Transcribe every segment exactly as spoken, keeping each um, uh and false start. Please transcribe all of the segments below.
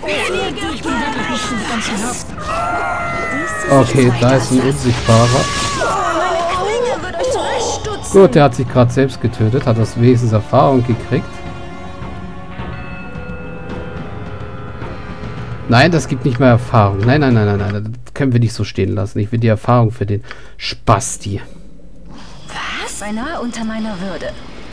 Ich bin wirklich nicht im ganzen Herzen. Okay, da ist ein Unsichtbarer. Gut, der hat sich gerade selbst getötet, hat das wenigstens Erfahrung gekriegt. Nein, das gibt nicht mehr Erfahrung. Nein, nein, nein, nein, nein. Das können wir nicht so stehen lassen. Ich will die Erfahrung für den Spasti. Was? Beinahe unter meiner Würde.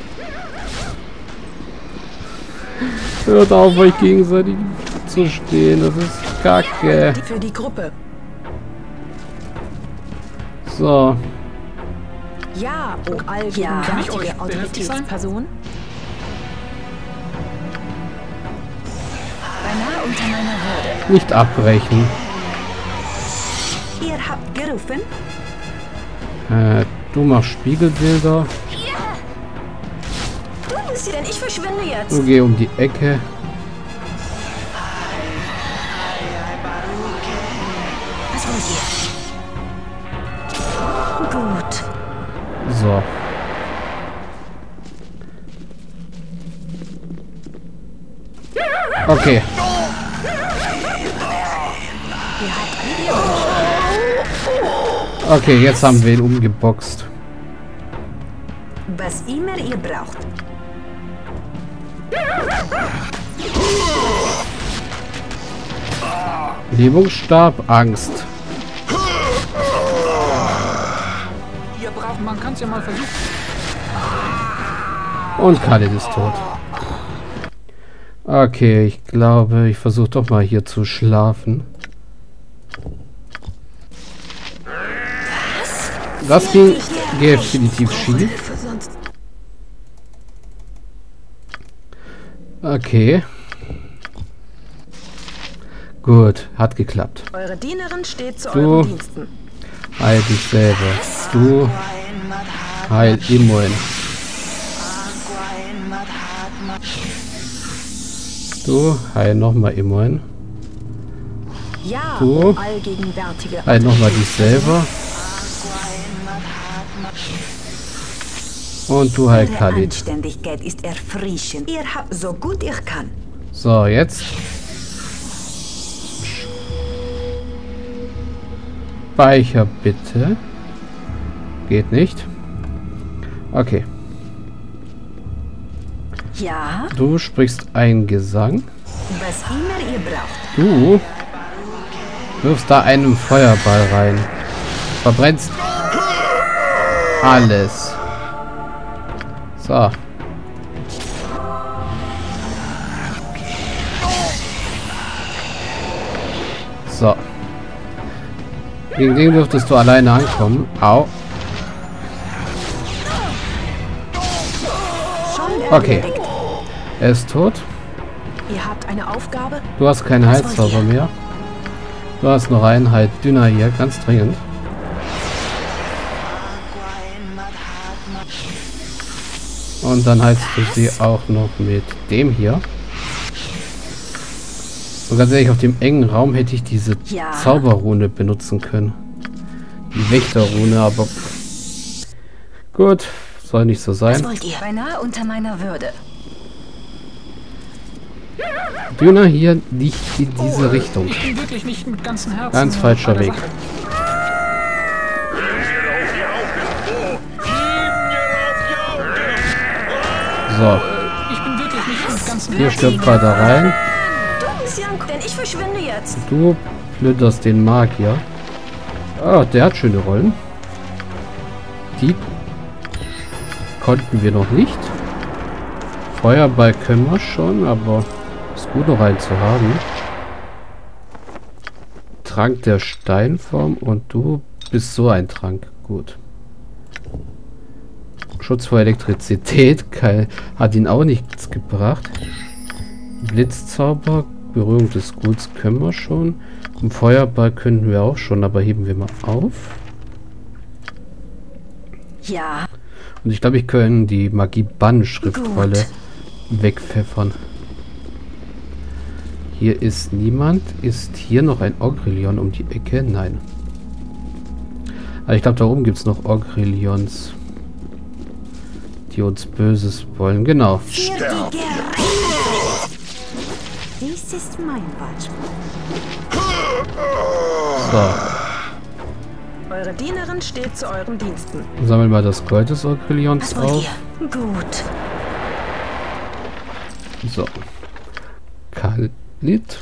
Hört auf, euch gegenseitig zu stehen. Das ist Kacke. Für die Gruppe. So. Ja, oh allgegenwärtige Autoritätsperson. Beinahe unter meiner Würde. Nicht abbrechen. Ihr habt gerufen? Äh, du machst Spiegelbilder. Du bist sie denn? Ich verschwinde jetzt. Du geh um die Ecke. Was wollt ihr? Gut. So. Okay. Okay, jetzt haben wir ihn umgeboxt. Was immer ihr braucht. Lähmungsstab, Angst. Ihr braucht, man kann es ja mal versuchen. Und Khalid ist tot. Okay, ich glaube, ich versuche doch mal hier zu schlafen. Das ging definitiv schief. Okay. Gut, hat geklappt. Eure Dienerin steht zu Du. euren Diensten. Heil dich selber. Du heil Imoen. Du heil nochmal Imoen. Ja, Du allgegenwärtige heil nochmal dich selber. Und du heil Eure Khalid. Anständigkeit ist erfrischend. Ihr habt so gut ich kann. So, jetzt. Speicher bitte. Geht nicht. Okay. Ja, Du sprichst einen Gesang. was immer ihr braucht. Du wirfst da einen Feuerball rein. Verbrennst alles. So. So. Gegen den dürftest du alleine ankommen. Au. Schon Okay. erledigt. Er ist tot. Ihr habt eine Aufgabe? Du hast keinen Was wollt Heilzauber ihr? mehr. Du hast noch einen halt dünner hier, ganz dringend. Und dann heilst du sie auch noch mit dem hier. Und ganz ehrlich, auf dem engen Raum hätte ich diese Ja. Zauberrune benutzen können. Die Wächterrune, aber... Gut, soll nicht so Was sein. wollt ihr? Beinahe unter meiner Würde. Dünner hier nicht in diese Richtung. Ich bin wirklich nicht mit ganzem Herzen. Ganz falscher bei der Weg. Sache. So, Ich bin wirklich nicht mit ganzem hier Herzen. stirbt weiter rein. Du bist Janko, denn ich verschwinde jetzt. Du plünderst den Magier. Ah, der hat schöne Rollen. Die konnten wir noch nicht. Feuerball können wir schon, aber ist gut noch einen zu haben. Trank der Steinform und du bist so ein Trank. Gut. Schutz vor Elektrizität Keil, hat ihn auch nichts gebracht. Blitzzauber, Berührung des Guts können wir schon. Und Feuerball können wir auch schon, aber heben wir mal auf. Ja, Und ich glaube, ich kann die Magie-Bann-Schriftrolle wegpfeffern. Hier ist niemand. Ist hier noch ein Ogrillion um die Ecke? Nein. Aber ich glaube, da oben gibt es noch Ogrillions, die uns Böses wollen. Genau. für die Gerechtigkeit. Dies Das ist mein Wahlspruch. So. Eure Dienerin steht zu euren Diensten. Sammeln wir das Gold des Orgrillions Was wollt auf. ihr? Gut. So. Kalit.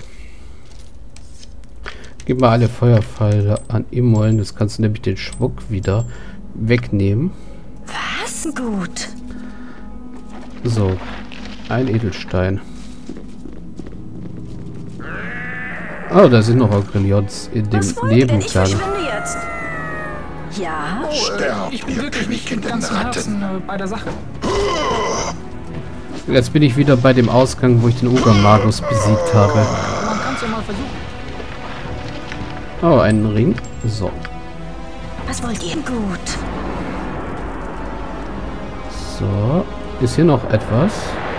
Gib mal alle Feuerpfeile an Imoln. Das kannst du nämlich den Schmuck wieder wegnehmen. Was? Gut. So. Ein Edelstein. Oh, da sind noch Orgrillions in dem Was wollt ihr denn? Ich Nebengang. verschwinde jetzt. Ja. Oh, äh, ich bin wirklich nicht mit ganzem Herzen äh, bei der Sache. Jetzt bin ich wieder bei dem Ausgang, wo ich den Ogre-Magus besiegt habe. Man kann es ja mal versuchen. Oh, einen Ring. So. Was wollt ihr? Gut. So. Ist hier noch etwas?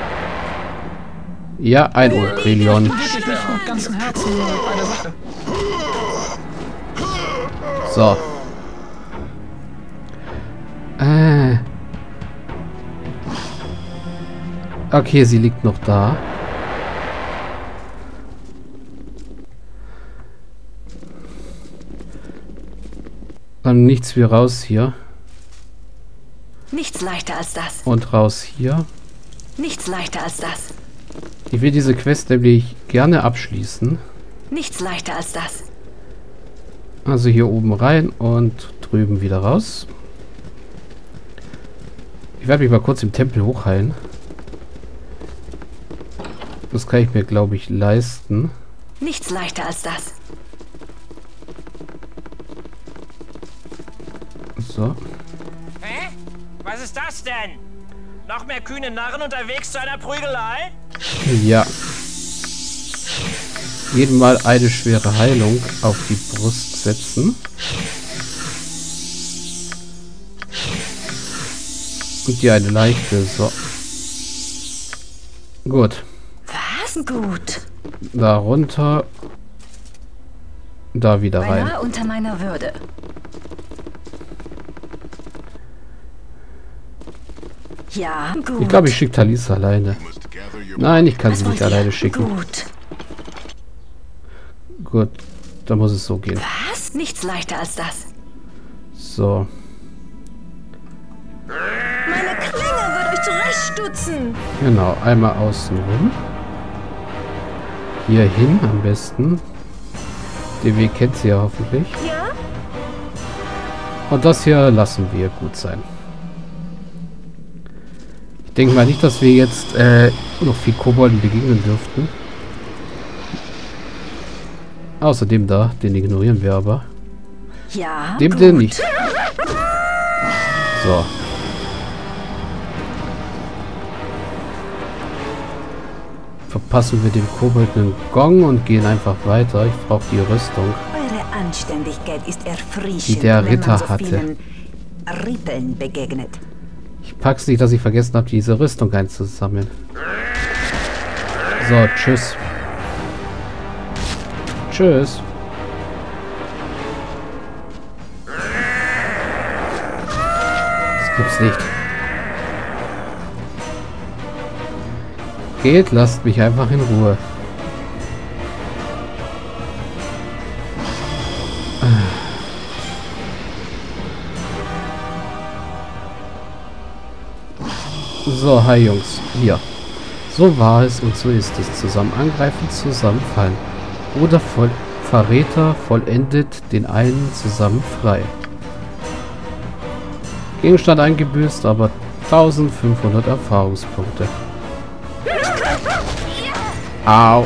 Ja, ein Orgrillion. Ich bin wirklich nicht mit ganzem Herzen äh, bei der Sache. So. Äh. Okay, sie liegt noch da. Dann nichts wie raus hier. Nichts leichter als das. Und raus hier. Nichts leichter als das. Ich will diese Quest nämlich gerne abschließen. Nichts leichter als das. Also hier oben rein und drüben wieder raus. Ich werde mich mal kurz im Tempel hochheilen. Das kann ich mir, glaube ich, leisten. Nichts leichter als das. So. Hä? Was ist das denn? Noch mehr kühne Narren unterwegs zu einer Prügelei? Ja. Jeden Mal eine schwere Heilung auf die Brust setzen. Und hier eine leichte. So. Gut. Was? Gut. Da runter. Da wieder rein. Beinahe unter meiner Würde. Ja, gut. Ich glaube, ich schicke Talisa alleine. Nein, ich kann Was sie nicht wollt ihr? alleine schicken. Gut. Gut, dann muss es so gehen. Was? Nichts leichter als das. So. Meine Klinge wird euch zurechtstutzen. Genau, einmal außen rum. Hier hin am besten. Den Weg kennt sie ja hoffentlich. Ja? Und das hier lassen wir gut sein. Ich denke mal nicht, dass wir jetzt äh, noch viel Kobolden begegnen dürften. Außerdem da, den ignorieren wir aber. Ja, Dem gut. den nicht. So. Verpassen wir dem Kobold einen Gong und gehen einfach weiter. Ich brauche die Rüstung. Eure Anständigkeit ist erfrischend, Die der wenn Ritter man so hatte. vielen Rippeln begegnet. Ich pack's nicht, dass ich vergessen habe, diese Rüstung einzusammeln. So, tschüss. Tschüss. Das gibt's nicht. Geht, lasst mich einfach in Ruhe. So, hi Jungs. Hier. So war es und so ist es. Zusammen angreifen, zusammenfallen. Oder voll Verräter vollendet den einen zusammen frei. Gegenstand eingebüßt, aber eintausendfünfhundert Erfahrungspunkte. Au.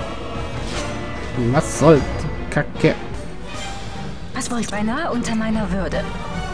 Was soll die Kacke? Was wollt ihr? Beinahe unter meiner Würde.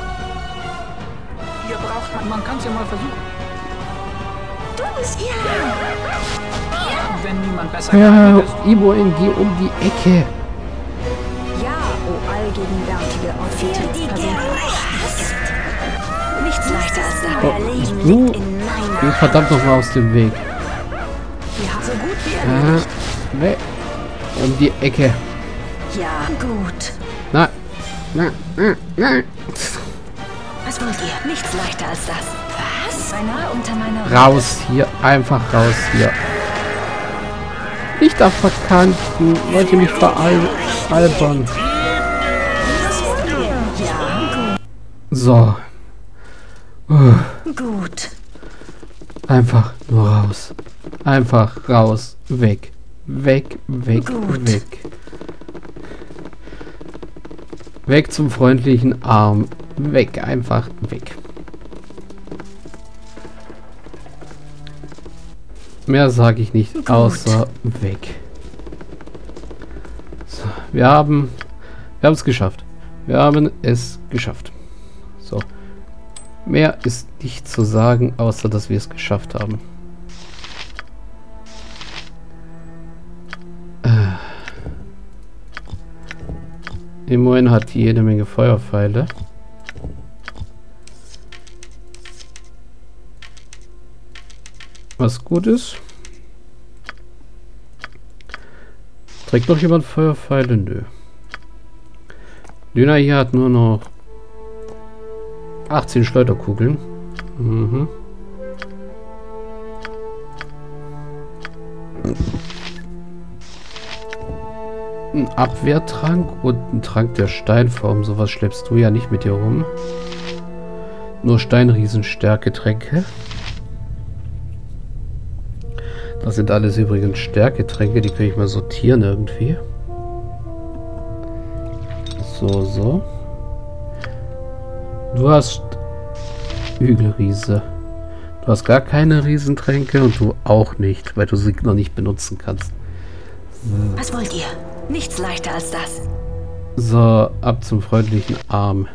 Ihr braucht man, man kann es ja mal versuchen. Du bist ja. Wenn niemand besser Ja, geeignet ist. Imoen, geh um die Ecke. Ja, o allgegenwärtige Für die Autoritätsperson. Gerechtigkeit. Nichts leichter als das. Oh, Euer Leben du liegt in meiner geh verdammt noch mal aus dem Weg. Ja, so gut wie Ja, erledigt. weg. Um die Ecke. Ja, gut. Na, na, na, na. Was wollt ihr? Nichts leichter als das. Was? Beinahe unter meiner Würde. Raus hier, einfach raus hier. Nicht da verkanten. Wollt ihr mich veralbern? So. Uh. Gut. Einfach nur raus. Einfach raus. Weg. Weg, weg, Gut. weg. Weg zum freundlichen Arm. Weg, einfach weg. Mehr sage ich nicht, Gut. außer weg. So, wir haben... Wir haben es geschafft. Wir haben es geschafft. So. Mehr ist nicht zu sagen, außer dass wir es geschafft haben. Äh. Immerhin hat die jede Menge Feuerpfeile. Was gut ist. Trägt noch jemand Feuerpfeile? Nö. Luna hier hat nur noch achtzehn Schleuderkugeln. Mhm. Ein Abwehrtrank und ein Trank der Steinform. Sowas schleppst du ja nicht mit dir rum. Nur Steinriesenstärke-Tränke. Das sind alles übrigens Stärketränke, die kann ich mal sortieren irgendwie. So, so. Du hast Hügelriese. Du hast gar keine Riesentränke und du auch nicht, weil du sie noch nicht benutzen kannst. So. Was wollt ihr? Nichts leichter als das. So, ab zum freundlichen Arm.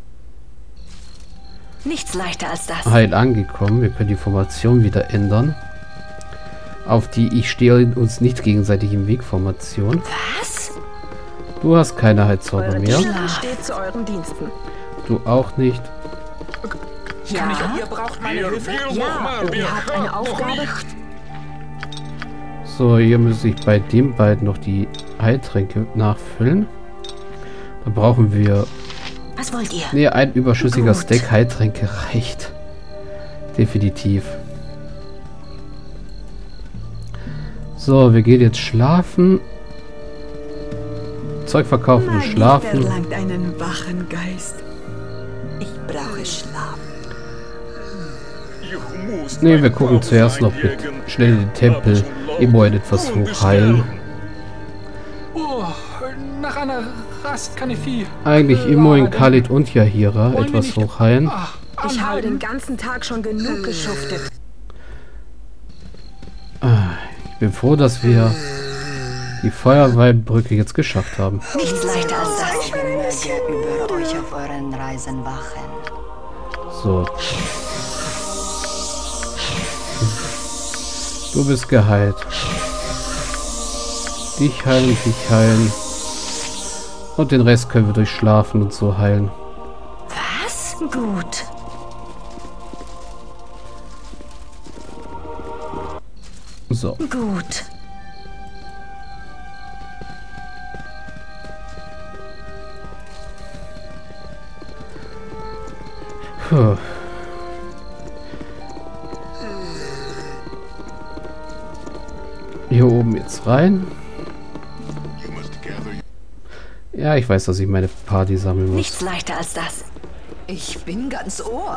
Nichts leichter als das. Heil angekommen. Wir können die Formation wieder ändern. Auf die ich stehe uns nicht gegenseitig im Weg Formation. Was? Du hast keine Heilzauber Eure mehr. Dienerin steht zu euren Diensten. Du auch nicht. Ja? Ihr braucht meine Hilfe? Ja, und ihr habt eine Aufgabe. So, hier muss ich bei den beiden noch die Heiltränke nachfüllen. Da brauchen wir... Was wollt ihr? Ne, ein überschüssiger Gut. Stack Heiltränke reicht. Definitiv. So, wir gehen jetzt schlafen. Zeug verkaufen und Magie schlafen. verlangt einen wachen Geist. Ich brauche Schlaf. Ne, wir gucken zuerst noch mit schnell den Tempel immerhin etwas hochheilen. Oh, nach einer Rast kann ich Vieh. Eigentlich immerhin Khalid und Yahira Wollen wir etwas nicht- hochheilen. Ach, Ich habe anhalten. den ganzen Tag schon genug geschuftet. Ich bin froh, dass wir die Feuerwehrbrücke jetzt geschafft haben. Nichts leichter als das. Möge über euch auf euren Reisen wachen. So. Du bist geheilt. Dich heilen, dich heilen. Und den Rest können wir durch Schlafen und so heilen. Was? Gut. So. Gut. Puh. Hier oben jetzt rein. Ja, ich weiß, dass ich meine Party sammeln muss. Nichts leichter als das. Ich bin ganz Ohr.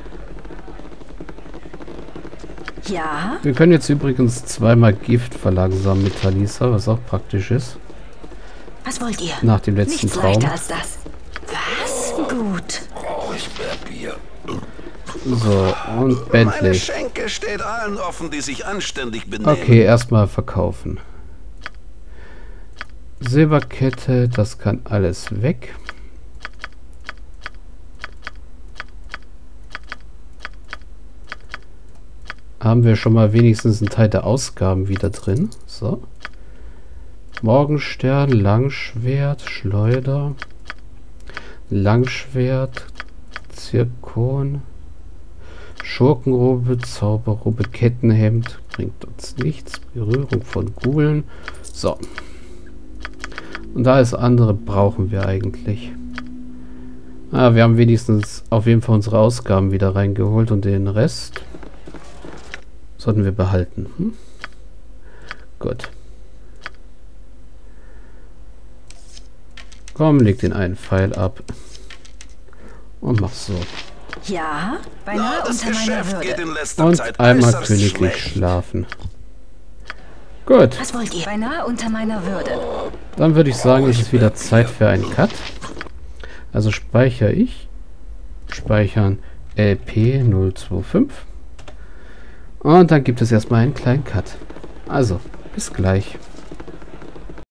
Ja? Wir können jetzt übrigens zweimal Gift verlangsamen mit Talisa, was auch praktisch ist. Was wollt ihr? Nach dem letzten Nichts Traum. leichter als das. Was? Gut. So, und Meine Bentley. Schenke steht allen offen, die sich anständig benehmen. Okay, erstmal verkaufen. Silberkette, das kann alles weg. Haben wir schon mal wenigstens einen Teil der Ausgaben wieder drin. So. Morgenstern, Langschwert, Schleuder, Langschwert, Zirkon, Schurkenrobe, Zauberrobe, Kettenhemd, bringt uns nichts. Berührung von Gulen. So. Und da ist andere brauchen wir eigentlich. Ah, wir haben wenigstens auf jeden Fall unsere Ausgaben wieder reingeholt und den Rest sollten wir behalten. Hm? Gut. Komm, leg den einen Pfeil ab. Und mach so. Ja, Na, beinahe das unter meiner Geschäft geht Würde. in letzter Und Zeit einmal äußerst königlich schlecht. schlafen. Gut, Was wollt ihr? Beinahe unter meiner Würde. dann würde ich sagen, ist es wieder Zeit für einen Cut. Also speichere ich. Speichern L P null zwei fünf. Und dann gibt es erstmal einen kleinen Cut. Also, bis gleich.